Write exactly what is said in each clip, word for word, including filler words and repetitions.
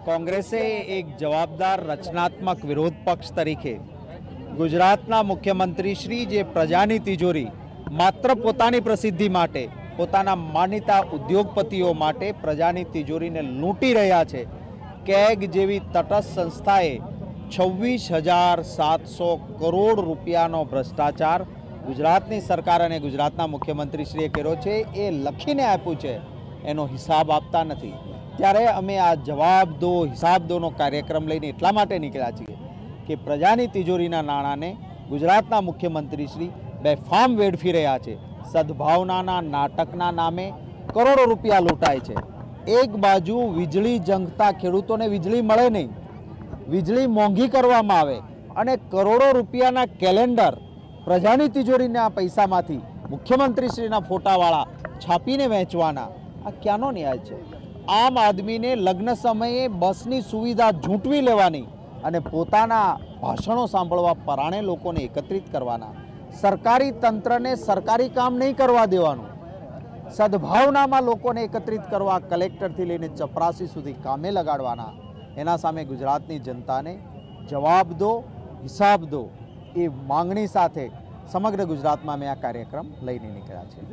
કોંગ્રેસે એક જવાબદાર રચનાત્મક વિરોધ પક્ષ તરીકે ગુજરાતના મુખ્યમંત્રી શ્રી જે પ્રજાની તિજોરી માત્ર પોતાની પ્રસિદ્ધિ માટે, પોતાના માનીતા ઉદ્યોગપતિઓ માટે પ્રજાની તિજોરીને લૂંટી રહ્યા છે, કેગ જેવી તટસ્થ સંસ્થાએ છવ્વીસ હજાર સાતસો કરોડ રૂપિયાનો ભ્રષ્ટાચાર ગુજરાતની સરકાર અને ગુજરાતના મુખ્યમંત્રીશ્રીએ કર્યો છે, એ લખીને આપ્યું છે, એનો હિસાબ આપતા નથી। ત્યારે અમે આ જવાબ દો હિસાબ દોનો કાર્યક્રમ લઈને એટલા માટે નીકળ્યા છીએ કે પ્રજાની તિજોરીના નાણાંને ગુજરાતના મુખ્યમંત્રીશ્રી બેફામ વેડફી રહ્યા છે। સદભાવનાના નાટકના નામે કરોડો રૂપિયા લૂંટાય છે। એક બાજુ વીજળી જંગતા ખેડૂતોને વીજળી મળે નહીં, વીજળી મોંઘી કરવામાં આવે અને કરોડો રૂપિયાના કેલેન્ડર પ્રજાની તિજોરીના પૈસામાંથી મુખ્યમંત્રીશ્રીના ફોટાવાળા છાપીને વેચવાના, આ ક્યાંનો ન્યાય છે? આમ આદમીને લગ્ન સમયે બસની સુવિધા ઝૂંટવી લેવાની અને પોતાના ભાષણો સાંભળવા પરાણે લોકોને એકત્રિત કરવાના, સરકારી તંત્રને સરકારી કામ નહીં કરવા દેવાનું, સદભાવનામાં લોકોને એકત્રિત કરવા કલેક્ટરથી લઈને ચપરાસી સુધી કામે લગાડવાના, એના સામે ગુજરાતની જનતાને જવાબ દો હિસાબ દો એ માંગણી સાથે સમગ્ર ગુજરાતમાં મેં આ કાર્યક્રમ લઈને નીકળ્યા છે।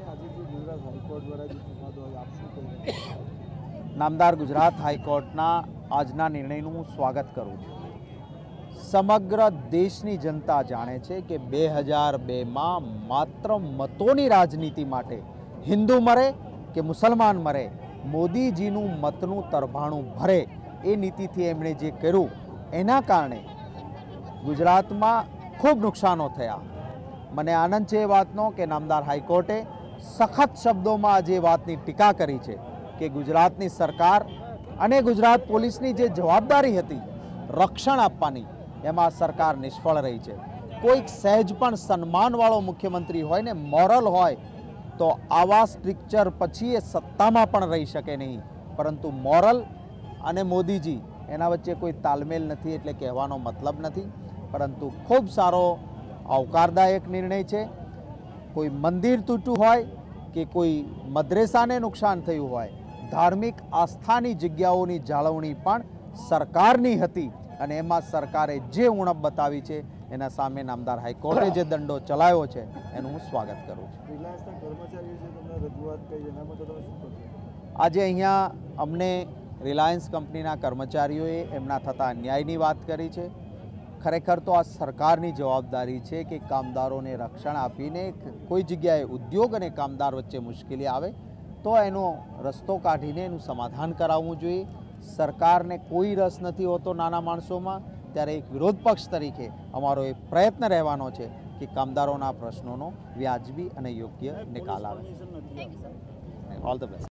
નામદાર ગુજરાત હાઈકોર્ટના આજના નિર્ણયનું હું સ્વાગત કરું છું। સમગ્ર દેશની જનતા જાણે છે કે બે હજાર બેમાં માત્ર મતોની રાજનીતિ માટે હિન્દુ મરે કે મુસલમાન મરે, મોદીજીનું મતનું તરભાણું ભરે એ નીતિથી એમણે જે કર્યું એના કારણે ગુજરાતમાં ખૂબ નુકસાનો થયા। મને આનંદ છે એ વાતનો કે નામદાર હાઈકોર્ટે સખત શબ્દોમાં જે વાતની ટીકા કરી છે કે ગુજરાતની સરકાર અને ગુજરાત પોલીસની જે જવાબદારી હતી રક્ષણ આપવાની, એમાં સરકાર નિષ્ફળ રહી છે। કોઈક સહેજ પણ સન્માનવાળો મુખ્યમંત્રી હોય ને, મોરલ હોય તો આવા સ્ટ્રક્ચર પછી એ સત્તામાં પણ રહી શકે નહીં, પરંતુ મોરલ અને મોદીજી એના વચ્ચે કોઈ તાલમેલ નથી એટલે કહેવાનો મતલબ નથી। પરંતુ ખૂબ સારો આવકારદાયક નિર્ણય છે। કોઈ મંદિર તૂટ્યું હોય કે કોઈ મદ્રેસાને નુકસાન થયું હોય, ધાર્મિક આસ્થાની જગ્યાઓની જાળવણી પણ સરકારની હતી અને એમાં સરકારે જે ઉણપ બતાવી છે એના સામે નામદાર હાઈકોર્ટે જે દંડો ચલાવ્યો છે એનું હું સ્વાગત કરું છું। આજે અહીંયા અમને રિલાયન્સ કંપનીના કર્મચારીઓએ એમના થતા અન્યાયની વાત કરી છે। ખરેખર તો આ સરકારની જવાબદારી છે કે કામદારોને રક્ષણ આપીને કોઈ જગ્યાએ ઉદ્યોગ અને કામદાર વચ્ચે મુશ્કેલી આવે તો એનો રસ્તો કાઢીને એનું સમાધાન કરાવવું જોઈએ। સરકારને કોઈ રસ નથી હોતો નાના માણસોમાં, ત્યારે એક વિરોધ પક્ષ તરીકે અમારો એ પ્રયત્ન રહેવાનો છે કે કામદારોના પ્રશ્નોનો વ્યાજબી અને યોગ્ય નિકાલ આવે। All the best.